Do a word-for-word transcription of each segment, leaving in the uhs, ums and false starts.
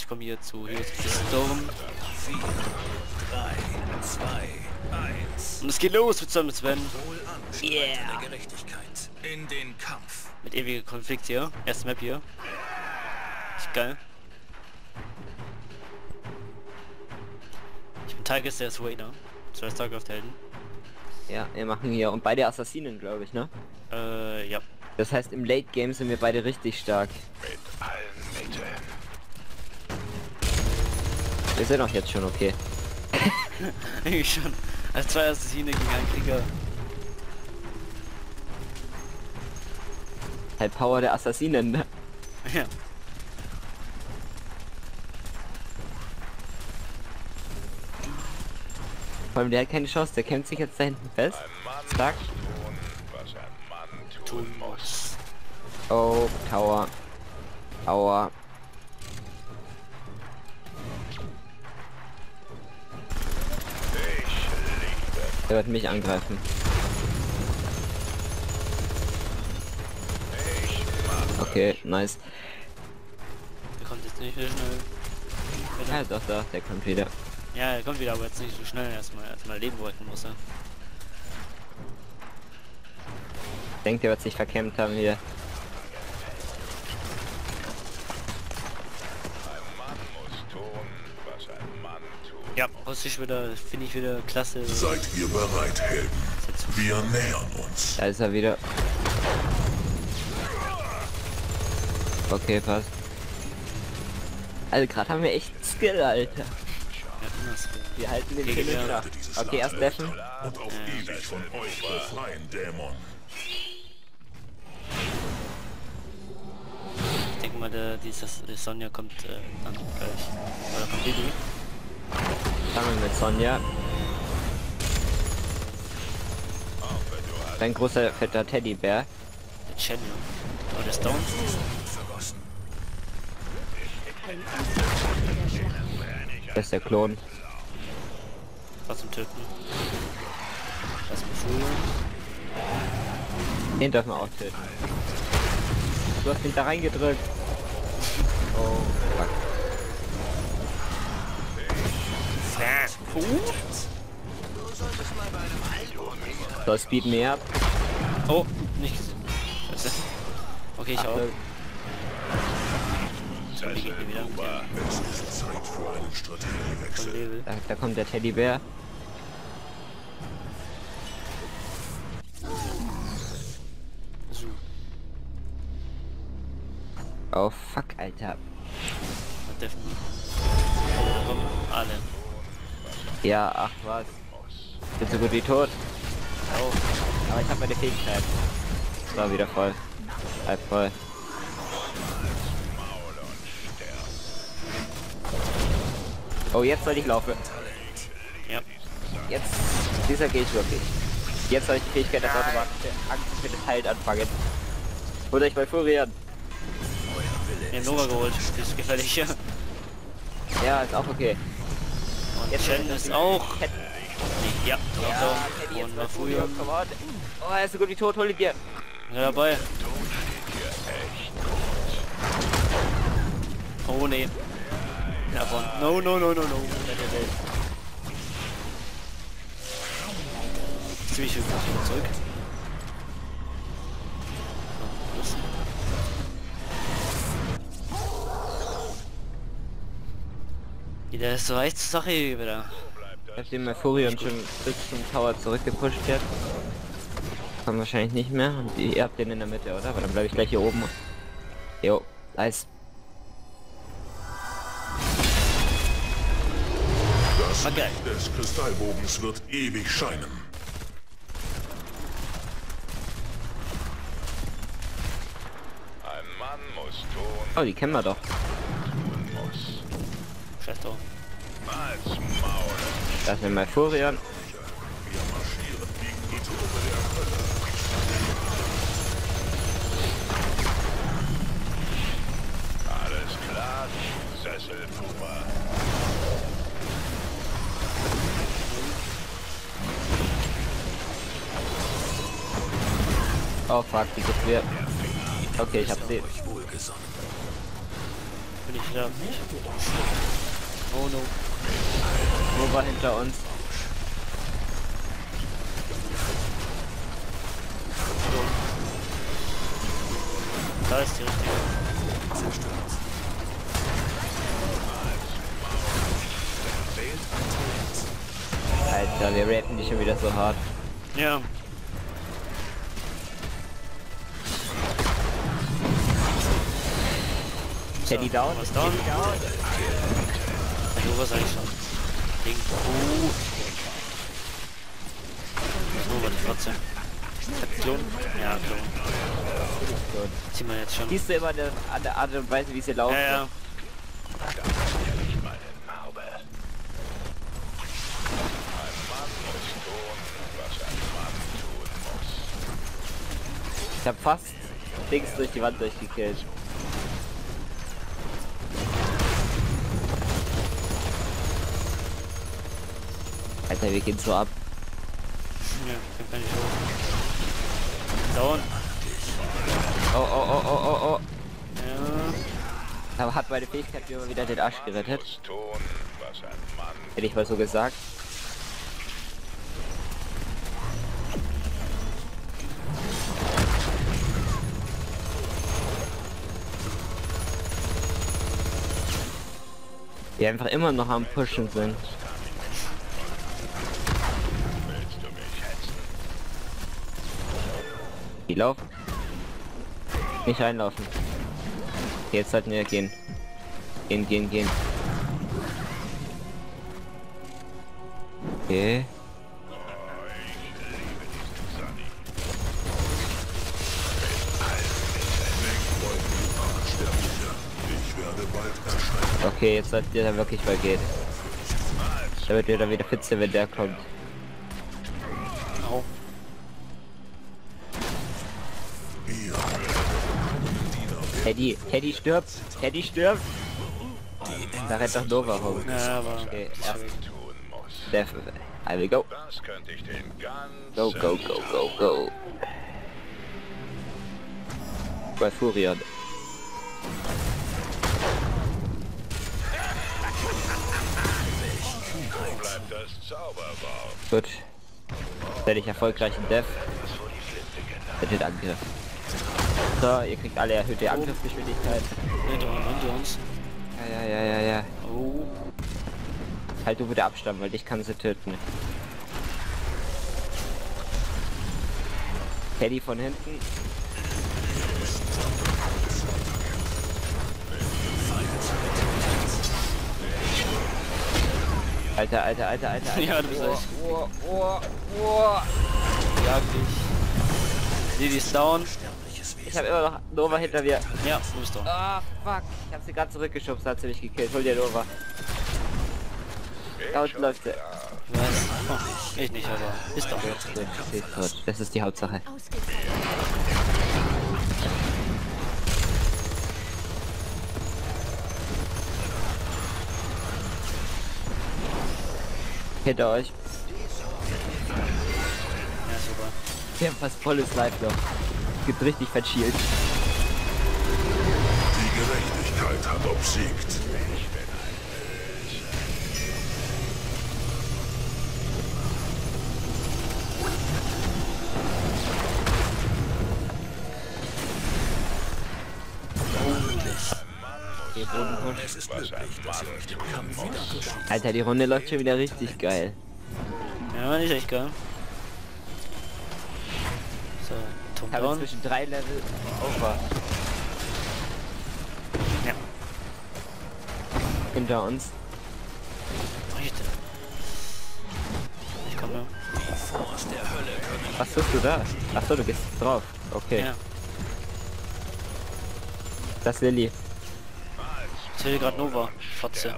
ich komme hier zu Heroes of the Storm. vier, drei, zwei, eins. Und es geht los mit Summer Sven. Yeah. Der Gerechtigkeit in den Kampf. Mit ewiger Konflikt hier. Erste Map hier. Ist geil. Ich bin Tigers, der ist Wader. Zwei Starcraft-Helden. Ja, wir machen hier und beide Assassinen, glaube ich, ne? Äh, ja. Das heißt, im Late Game sind wir beide richtig stark. Mit allen Mitteln. Wir sind auch jetzt schon okay. Eigentlich schon. Als zwei Assassine gegen einen Krieger. Halt Power der Assassinen, ne? Ja. Vor allem der hat keine Chance, der kämpft sich jetzt da hinten fest. Zack. Was ein Mann tun muss. Oh, Tower. Aua. Der wird mich angreifen. Okay, nice. Der kommt jetzt nicht so schnell. Ja, doch, doch, der kommt wieder. Ja, er kommt wieder, aber jetzt nicht so schnell. Erstmal erstmal leben wollten muss er. Ich denke, der wird sich verkämmt haben hier. Ja, Russisch wieder, finde ich wieder klasse. Seid ihr bereit, Helden? Wir nähern uns. Da ist er wieder. Okay, passt. Also gerade haben wir echt Skill, Alter. Ja, immer Skill. Wir halten den Gegen Finisher. Dieses Okay, erst Land deffen. und auf ewig von euch befreien, Dämon. Ich denke mal, der, dieses, der Sonja kommt äh, dann gleich. Oder kommt Lili. Fangen wir mit Sonja. Ein großer fetter Teddybär. Der Chen. Oder der Stones. Das ist der Klon. Was zum Töten. Was befohlen. Den dürfen wir auch töten. Du hast mich da reingedrückt. Oh, fuck. Uh. So, speed me up. Oh, nicht gesehen. Scheiße. Okay, ich auch. So, die geht mir wieder. Ja, Es ist Zeit für einen von Strategiewechsel. Level. Da, da kommt der Teddybär. So, Oh, fuck, Alter. und Deffen. Da kommen alle. Ja, ach was. Bin so gut wie tot. Oh, Aber ich habe meine Fähigkeit. So, wieder voll. Halb voll. Oh, jetzt soll ich laufen. ja. Jetzt, dieser geht wirklich. Jetzt soll ich die Fähigkeit der automatische Angst für das Heilt anfangen. Holt euch bei Furion. Wir haben Nova geholt. Das ist gefährlich. Ja. Ja, ist auch okay. Und Jetzt Chen ist auch. Ted- Ja, Ja, Teddy Teddy und ist bei Furion. Furion. Come on. Oh, er ist so gut wie tot, hol ihn dir. Ja, dabei. Oh nee. Davon. No, no, no, no, no. Ziemlich viel wieder zurück. So, los. Wieder ist so echt zur Sache hier wieder. Nachdem mein Furion schon bis zum Tower zurückgepusht wird. Kommt wahrscheinlich nicht mehr. Und ihr habt den in der Mitte, oder? Aber dann bleibe ich gleich hier oben. Jo, nice. Das Okay. Licht des Kristallbogens wird ewig scheinen. Ein Mann muss tun, Oh, die kennen wir doch. muss. Scheiß drauf. Als Maul. Da ist mein Furion. Wir marschieren gegen die Truppe der Hölle. Alles klar. Sesselpuppe. Oh fuck, die gefriert. Okay, ich hab sie. Euch wohlgesonnen. bin ich da nicht. Oh no. Wo war hinter uns? Da ist die richtige. Alter, wir raten die schon wieder so hart. Ja. Teddy down, was down? Teddy down. Du was eigentlich schon. Ding. Oh. So, warte, trotzdem. Klon? Ja, Klon. Gut. Ziehen wir jetzt schon. Siehst du immer eine, an der Art und Weise, wie sie laufen? Ja, ja. Ich hab fast links durch die Wand durchgekillt. Alter, wir gehen so ab. Ja, dann kann ich hoch. Down. Oh, oh, oh, oh, oh, oh. Ja. Aber hat meine Fähigkeit mir immer wieder den Arsch gerettet. Hätte ich mal so gesagt. Die einfach immer noch am Pushen sind. Die laufen. Nicht reinlaufen. Jetzt sollten wir gehen. Gehen, gehen, gehen. Okay. Okay, jetzt sollten wir da wirklich mal gehen. Damit wir dann wieder fit sind, wenn der kommt. Au. Teddy, Teddy stirbt, Teddy stirbt. Da rennt doch Nova rum. Ja, aber... Okay, erst. Def, I will go. Go, go, go, go, go. Bei Furion. Gut. Werde ich erfolgreich in Def. Mit Angriff. So, ihr kriegt alle erhöhte Angriffsgeschwindigkeit. Hinter uns, hinter uns. Ja, ja, ja, ja, ja. Oh. Halt du bitte Abstand, weil dich kann sie töten. Teddy von hinten. Alter, alter, alter, alter, alter. Ja, du bist echt. Oh, oh, oh. Jag dich. Lily ist down. Ich habe immer noch Nova hinter mir. Ja, du bist down. Ah, fuck. Ich hab sie gerade zurückgeschubst, hat sie mich gekillt. Hol dir Nova. Da unten läuft sie. Was? Oh, ich nicht, aber ist down. Sie ist tot. Das ist die Hauptsache. Hinter euch. Ja, super. Wir haben fast volles Life noch. Gibt richtig verchielt. Die Gerechtigkeit hat obsiegt. Es ist möglich, dass ihr euch dem Kampf wieder anschließt. Alter, die Runde läuft schon wieder richtig geil. Ja, war nicht echt geil. So, Tom Ich habe down. zwischen drei Level over. Ja. Hinter uns. Richtig. Ich komme. Die Force der Hölle können Was tust du da? Achso, du gehst drauf. Okay. Ja. Das ist Lilly. Ich sehe gerade Nova. Fotze.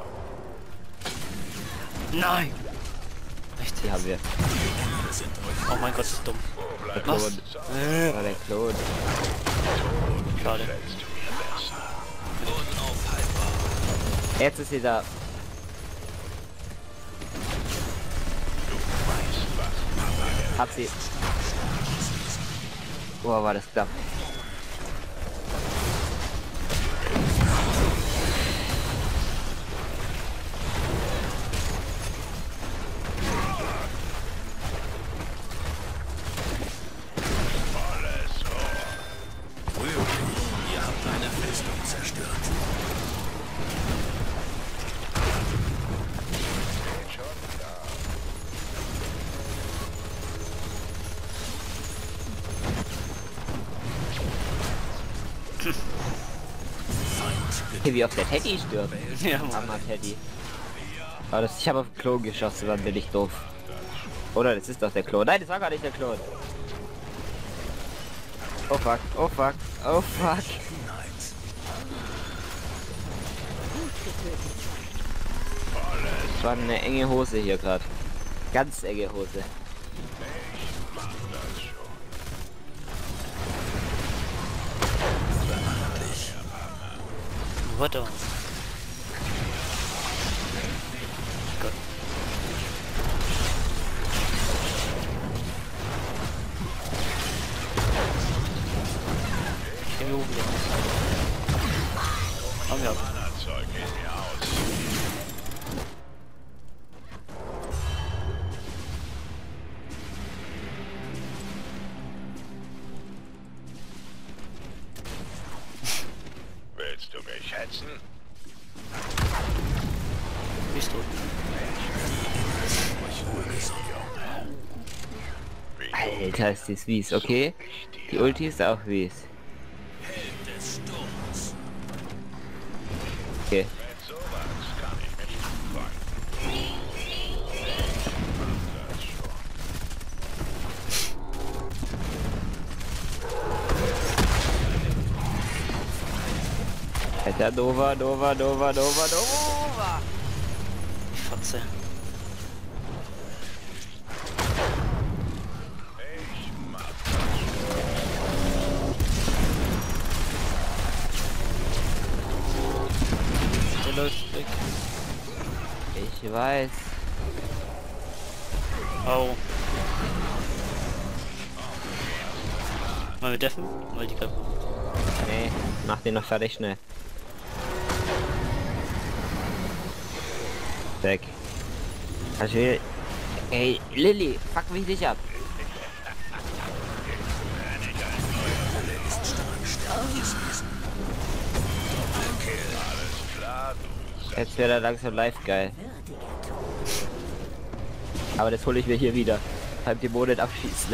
Nein! Echt? Die haben wir. Oh mein Gott, ist dumm. Der Was? Klon. Das war der Klon. Schade. Jetzt ist sie da. Hab sie. Oh, war das knapp. Hey, wie auf der Teddy stirbt. Ja, Mann. Hammer Teddy. Aber das, ich habe auf den Klon geschossen, dann bin ich doof. Oder das ist doch der Klon. Nein, das war gar nicht der Klon. Oh fuck, oh fuck, oh fuck. Das war eine enge Hose hier gerade. Ganz enge Hose. What the? Gott. Ich bin hier oben. Haben wir. Willst du mich hetzen? Bist du? Alter, ist das mies, okay? Die Ulti ist auch mies. Okay. Mit sowas kann ich mich anfangen. Alter, Nova, Nova, Nova, Nova, Nova! Ich fotze. Der läuft weg. Ich weiß. Au. Wollen wir deffen? Weil die Klappe. Nee, mach den noch fertig schnell. Weg. Also, ey, Lilly, fuck mich nicht ab. Jetzt wäre er langsam live geil. Aber das hole ich mir hier wieder. Beim Dämonen abschießen.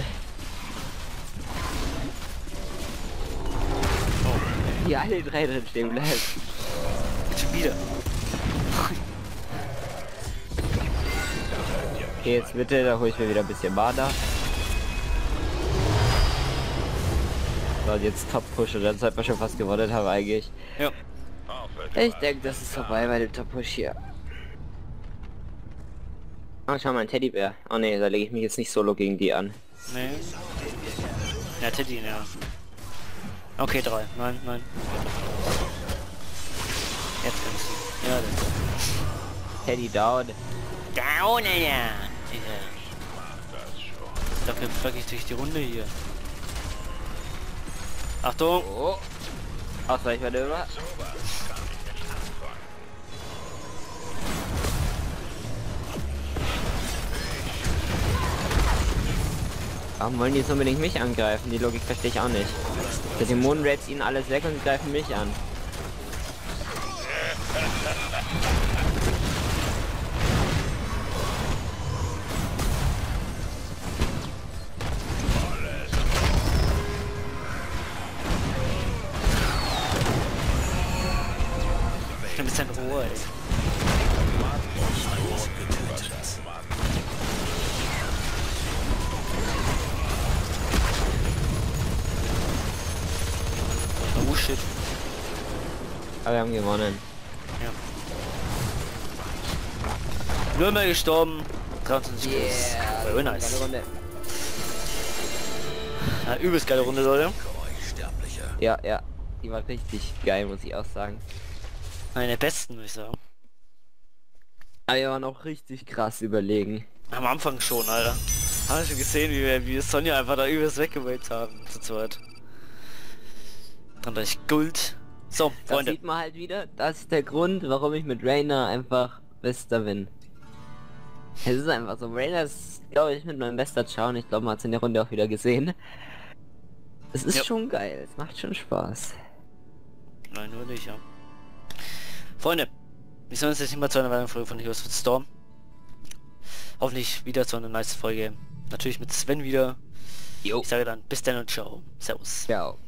Oh. Hier alle drei drin stehen bleiben. Schon wieder. Okay, jetzt bitte, da hole ich mir wieder ein bisschen Mana. So, und jetzt Top-Push und dann sollte man schon fast gewonnen haben eigentlich. Ja. Ich denke, das ist vorbei bei dem Top-Push hier. Oh, schau mal, ein Teddybär. Oh ne, da lege ich mich jetzt nicht solo gegen die an. Nee. Ja, Teddy, ja. Okay, drei. Nein, nein. Jetzt kannst du. Ja, das. Teddy down. Down, ja. Dafür flagge ich durch die Runde hier. Achtung! Oh. Ausweichmanöver. Warum wollen die jetzt unbedingt mich angreifen? Die Logik verstehe ich auch nicht. Der Dämonen rappt ihnen alles weg und greifen mich an. Du bist ein Rohr, ey. Oh shit. Aber wir haben gewonnen. Ja. Nur mehr gestorben. dreiundzwanzig Kills. Very nice. Runde. Ja, übelst geile Runde, Leute. Ja, ja. Die war richtig geil, muss ich auch sagen. Eine der besten, würde ich sagen. Aber wir waren auch richtig krass überlegen. Am Anfang schon, Alter. Haben wir schon gesehen, wie wir, wie wir Sonja einfach da übelst weggewählt haben, zu zweit. Dann ich Gold. So, Da Freunde. sieht man halt wieder, das ist der Grund, warum ich mit Rainer einfach Bester bin. Es ist einfach so, Rainer ist, glaube ich, mit meinem bester Chow und ich glaube, man hat es in der Runde auch wieder gesehen. Es ist Ja. schon geil, es macht schon Spaß. Nein, nur nicht, ja. Freunde, wir sehen uns jetzt nicht mal zu einer weiteren Folge von Heroes of the Storm. Hoffentlich wieder zu einer nice Folge. Natürlich mit Sven wieder. Jo. Ich sage dann bis dann und ciao. Servus. Ciao.